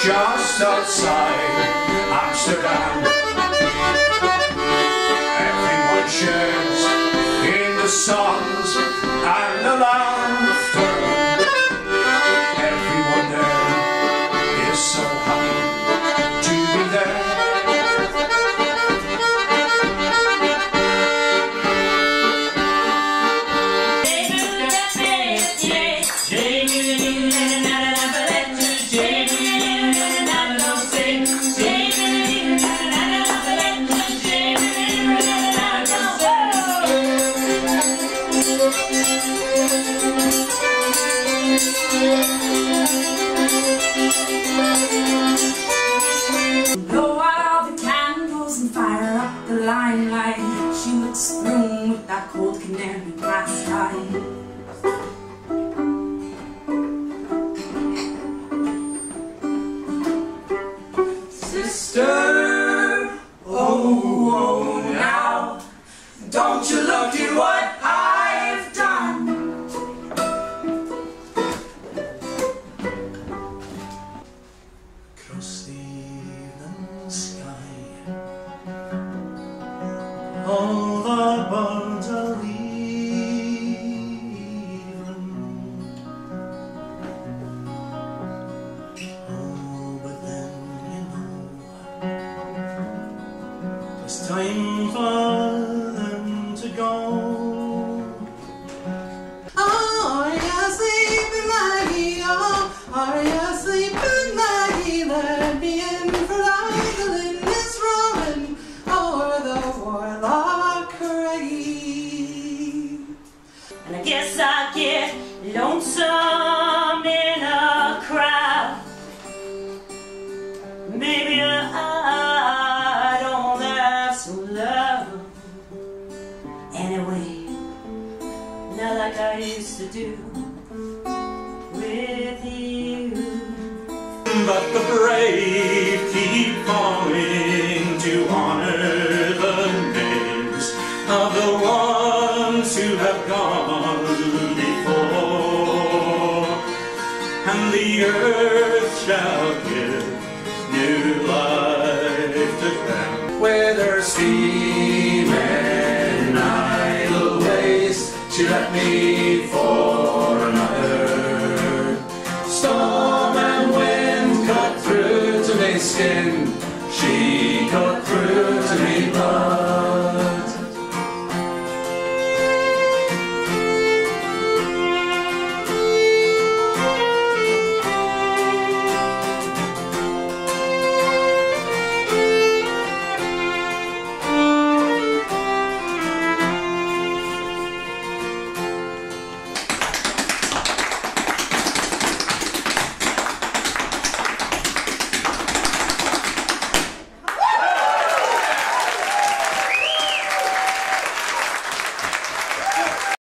just outside Amsterdam. Everyone shares in the songs and the laughter. Everyone there is so happy to be there. Blow out all the candles and fire up the limelight. She looks through with that cold canary glass eye. Sister, oh now, don't you look at what I've done. Across the evening sky, all the birds are leaving. Oh, but then you know it's time for them to go. Oh, are you sleeping, Maggie? Oh, are you sleeping, Maggie? Let me in, for the wind is roaring over the Warlock Crag. And I guess I get lonesome in a crowd. Maybe I don't have some love anyway, not like I used to do with you. But the brave keep falling to honor the names of the ones who have gone before, and the earth shall give new life to them. Where they're steaming idle ways, she let me